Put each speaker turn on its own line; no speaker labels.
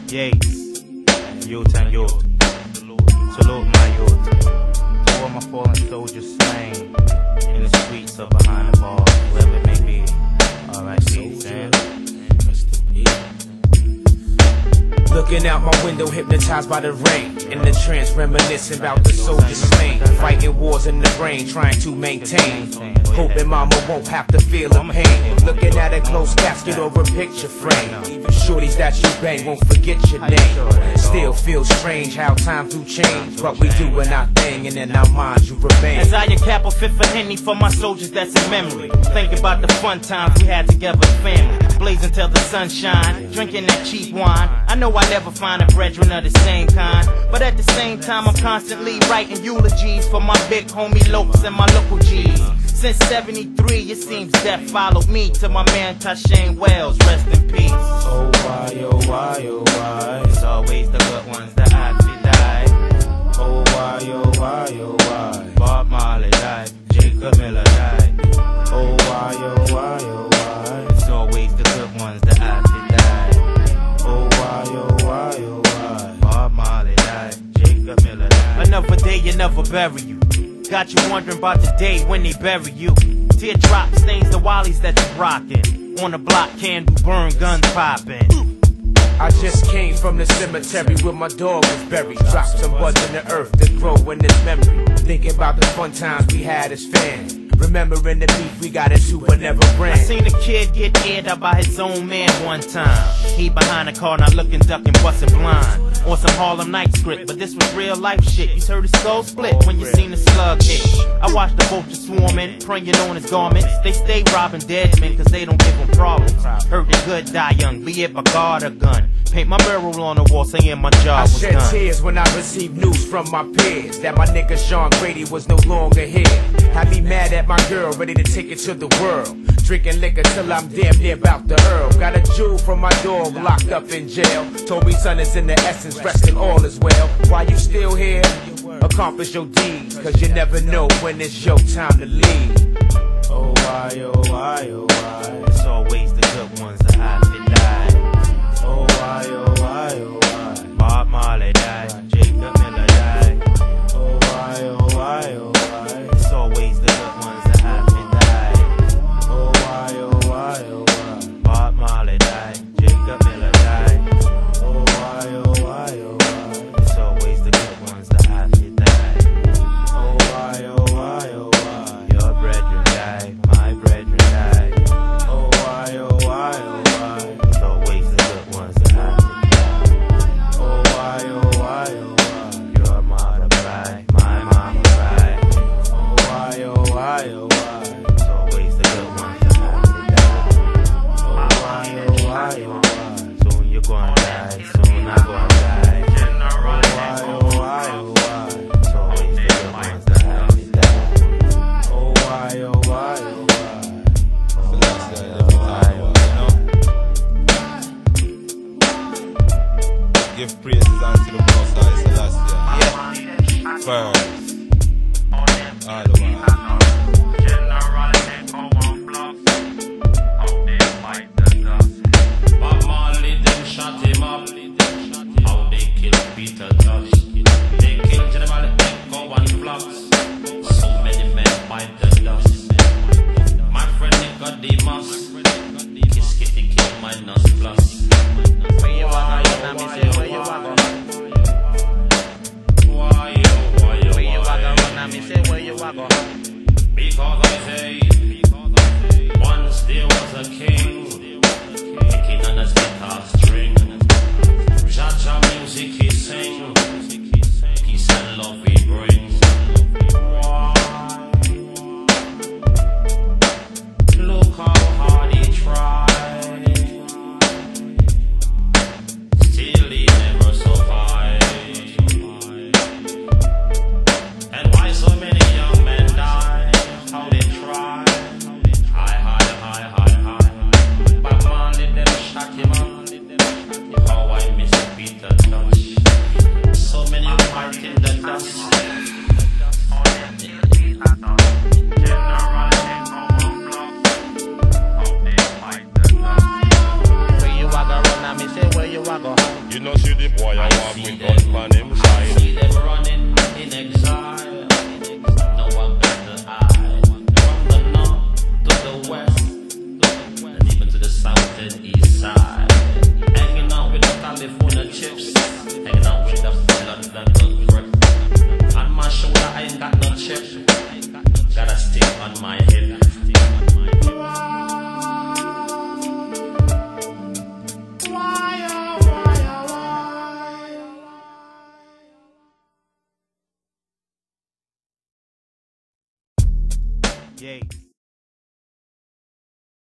Yates, youth and youth. Salute my youth. To all my fallen soldiers slain in the streets or behind the bars, wherever it may be. R.I.P. Sam.
Looking out my window, hypnotized by the rain. In the trance, reminiscing about the soldiers slain. Fighting wars in the brain, trying to maintain. Hoping mama won't have to feel the pain. Looking at a closed casket or a picture frame. Shorties that you bang won't forget your name. Still feels strange how times do change, but we doing our thing and in our minds you remain.
As I cap a fifth of Henny for my soldiers that's in memory. Think about the fun times we had together as family. Blazing till the sun shine, drinking that cheap wine. I know I never find a brethren of the same kind, but at the same time I'm constantly writing eulogies for my big homie Lopes and my local G's. Since 73 it seems death followed me to my man Tashane Wells, rest in peace.
Oh why, oh why, oh why,
it's always the good ones that have to die.
Oh why, oh why, oh why,
Bob Marley died, Jacob Miller died.
Oh why, oh why, oh why,
it's always the good ones that have to die.
Oh why, oh why, oh why,
Bob Marley died, Jacob Miller died. Another day another bury you. Got you wondering about the day when they bury you. Teardrop stains the wallies that you rockin'. On the block, candle burn, guns poppin'.
I just came from the cemetery where my dog was buried. Dropped some buds in the earth that grow in this memory. Thinking about the fun times we had as fans. Remembering the beef we got into but never ran.
I seen a kid get aired out by his own man one time. He behind the car not looking, ducking, bustin' blind. On some Harlem Night script, but this was real life shit. You heard his skull split when you seen the slug hit. I watched the vultures swarming, preying on his garments. They stay robbing dead men cause they don't give them problems. Heard the good die young, be it by God or gun. Paint my mural on the wall saying my job was done.
I shed tears when I received news from my peers that my nigga Sean Grady was no longer here. Had me mad at my girl, ready to take it to the world. Drinking liquor till I'm damn near about to hurl. Got a jewel from my dog locked up in jail. Told me son is in the essence, resting all is well. Why you still here? Accomplish your deeds, cause you never know when it's your time to leave. Oh why, oh why, oh why,
it's always the good ones that have to die.
Oh why, oh why, oh why,
Bob Marley died, Jacob Miller died.
Oh why, oh why, oh why,
it's always the good ones that have to die.
Oh why, oh why, oh why,
Bob Marley died, Jacob Miller died.
Oh why, oh why, oh why,
it's always the good ones that have to die.
Oh why, oh why, oh why,
your brethren died, my brethren died.
Oh why, oh why, oh why,
it's always the good ones that have to die.
Oh why, oh why, oh why,
your mother cried, my mama cried.
Oh why, oh why, oh why,
it's always the good ones that have to die.
Oh why, oh why, oh why,
soon you're gonna die, soon I'm gonna die.
Oh why, oh why, oh why,
it's always the good ones that have to die.
Oh why, oh why, oh why.
Give praises unto the Most High Selassie. Yeah. First. All the while.
Bob Marley them shot him up. How they killed Peter Tosh. They killed General Echo and Flux. So many men bite the dust. My friend Nicodemus. Kiss kitty kill minus plus. Where you wanna go? Where you wanna go? Why you? Where you wanna run? And me say where you wanna go? Because I say, once there was a king, picking on his guitar string. Cha-cha music he sing, peace and love he bring. Look how hard he tried, still he never survived. And why so many young men die? How they try, high. But Marley them shot him up. How I miss Peter Tosh. So many fight in the dust. Where you wanna run? And me say where you wanna go?
You know see the boy I walk
see
with
them.
gun on him
I
side.
see them running in exile. No one better hide. From the north to the west, and even to the south and east side. Hanging out with the California chips, hanging out with the blood that will grip. On my shoulder I ain't got no chip, got a stick on my head.
Yeah.